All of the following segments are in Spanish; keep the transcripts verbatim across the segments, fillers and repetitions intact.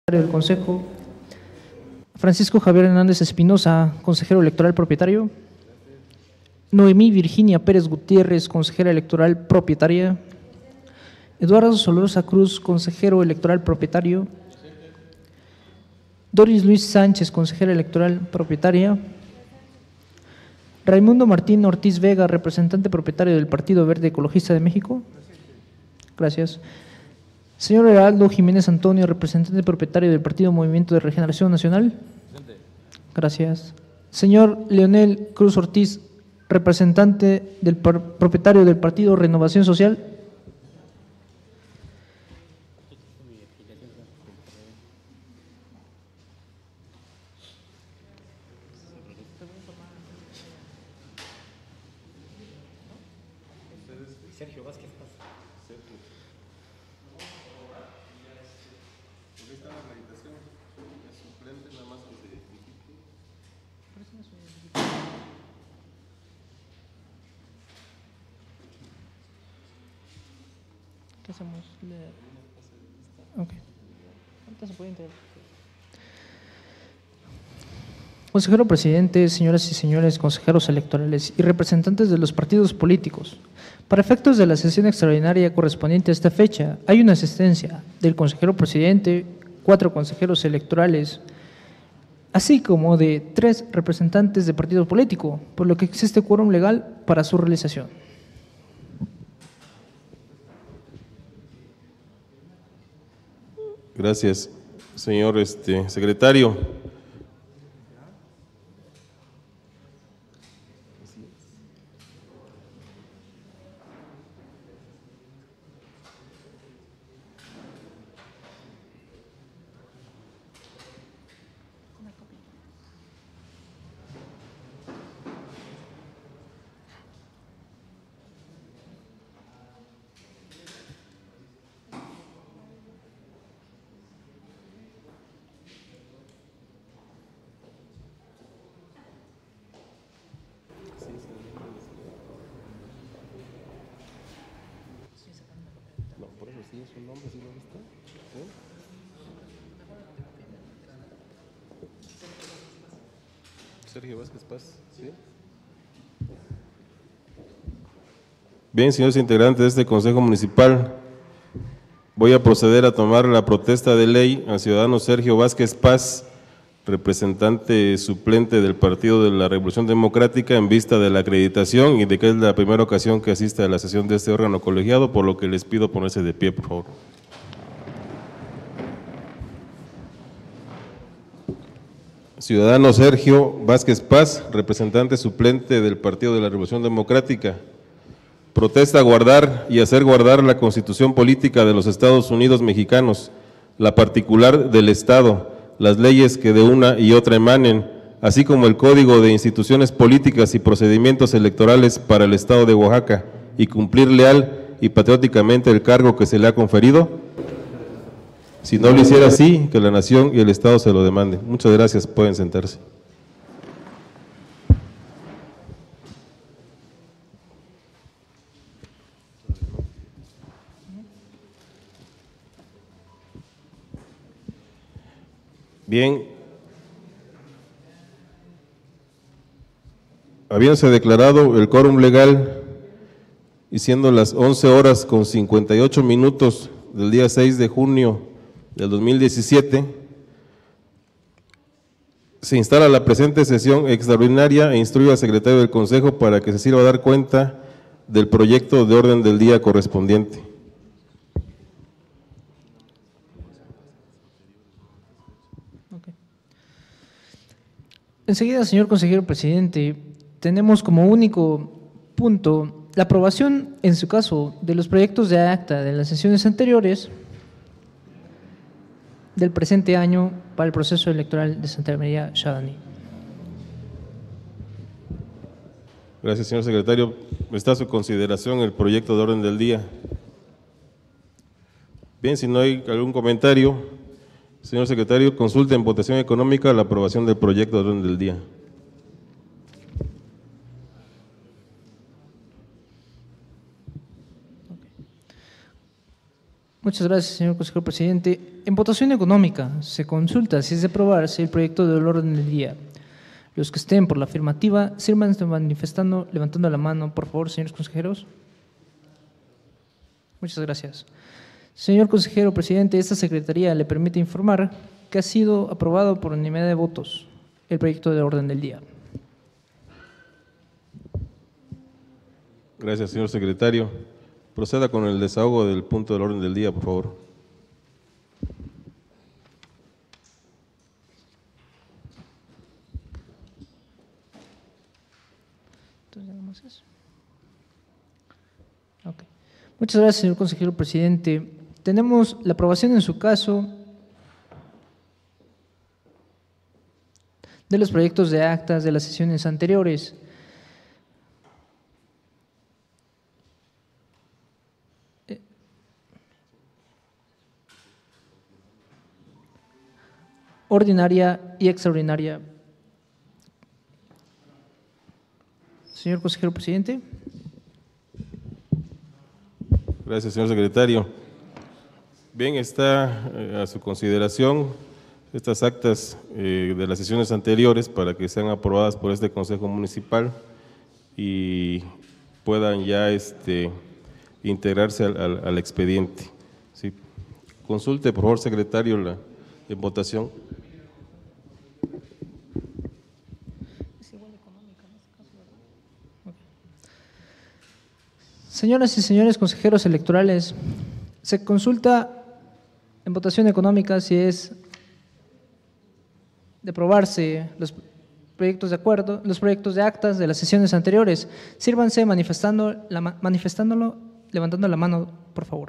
del Consejo. Francisco Javier Hernández Espinosa, consejero electoral propietario. Noemí Virginia Pérez Gutiérrez, consejera electoral propietaria. Eduardo Solorza Cruz, consejero electoral propietario. Doris Luis Sánchez, consejera electoral propietaria. Raimundo Martín Ortiz Vega, representante propietario del Partido Verde Ecologista de México. Gracias. Señor Heraldo Jiménez Antonio, representante propietario del Partido Movimiento de Regeneración Nacional. Gracias. Señor Leonel Cruz Ortiz, representante del propietario del Partido Renovación Social. Sergio Vázquez Paz. ¿Qué hacemos? Ok. Ahorita se puede integrar. Consejero presidente, señoras y señores consejeros electorales y representantes de los partidos políticos, para efectos de la sesión extraordinaria correspondiente a esta fecha, hay una asistencia del consejero presidente, cuatro consejeros electorales, así como de tres representantes de partido político, por lo que existe quórum legal para su realización. Gracias, señor este, secretario. No, por eso sí es un nombre, ¿sí lo viste? ¿Sí? Sergio Vázquez Paz, ¿sí? Bien, señores integrantes de este Consejo Municipal, voy a proceder a tomar la protesta de ley al ciudadano Sergio Vázquez Paz, representante suplente del Partido de la Revolución Democrática, en vista de la acreditación y de que es la primera ocasión que asiste a la sesión de este órgano colegiado, por lo que les pido ponerse de pie, por favor. Ciudadano Sergio Vázquez Paz, representante suplente del Partido de la Revolución Democrática, protesta guardar y hacer guardar la Constitución Política de los Estados Unidos Mexicanos, la particular del Estado, las leyes que de una y otra emanen, así como el Código de Instituciones Políticas y Procedimientos Electorales para el Estado de Oaxaca, y cumplir leal y patrióticamente el cargo que se le ha conferido. Si no lo hiciera así, que la nación y el Estado se lo demanden. Muchas gracias, pueden sentarse. Bien, habiéndose declarado el quórum legal y siendo las once horas con cincuenta y ocho minutos del día seis de junio del dos mil diecisiete, se instala la presente sesión extraordinaria e instruye al secretario del Consejo para que se sirva a dar cuenta del proyecto de orden del día correspondiente. Enseguida, señor consejero presidente, tenemos como único punto la aprobación, en su caso, de los proyectos de acta de las sesiones anteriores del presente año para el proceso electoral de Santa María Xadaní. Gracias, señor secretario. Está a su consideración el proyecto de orden del día. Bien, si no hay algún comentario, señor secretario, consulta en votación económica la aprobación del proyecto de orden del día. Muchas gracias, señor consejero presidente. En votación económica, se consulta si es de aprobarse el proyecto del orden del día. Los que estén por la afirmativa, sirvan manifestando, levantando la mano, por favor, señores consejeros. Muchas gracias. Señor consejero presidente, esta secretaría le permite informar que ha sido aprobado por unanimidad de votos el proyecto de orden del día. Gracias, señor secretario. Proceda con el desahogo del punto del orden del día, por favor. Okay. Muchas gracias, señor consejero presidente. Tenemos la aprobación en su caso de los proyectos de actas de las sesiones anteriores. Ordinaria y extraordinaria. Señor consejero presidente. Gracias, señor secretario. Bien, está eh, a su consideración estas actas eh, de las sesiones anteriores para que sean aprobadas por este Consejo Municipal y puedan ya este, integrarse al, al, al expediente. ¿Sí? Consulte, por favor, secretario, la en votación. Señoras y señores consejeros electorales, se consulta en votación económica si es de aprobarse los proyectos de acuerdo, los proyectos de actas de las sesiones anteriores. Sírvanse manifestando la, manifestándolo, levantando la mano, por favor.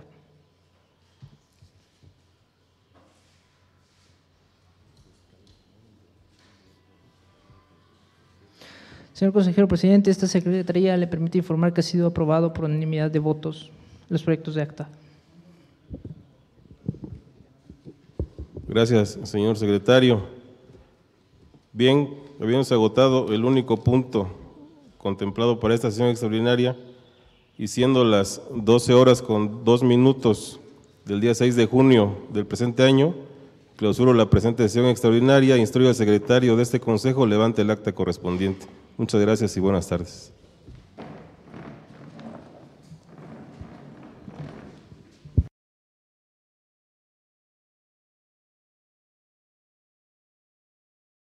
Señor consejero presidente, esta secretaría le permite informar que ha sido aprobado por unanimidad de votos los proyectos de acta. Gracias, señor secretario. Bien, habíamos agotado el único punto contemplado para esta sesión extraordinaria y siendo las doce horas con dos minutos del día seis de junio del presente año, clausuro la presente sesión extraordinaria e instruyo al secretario de este consejo levante el acta correspondiente. Muchas gracias y buenas tardes.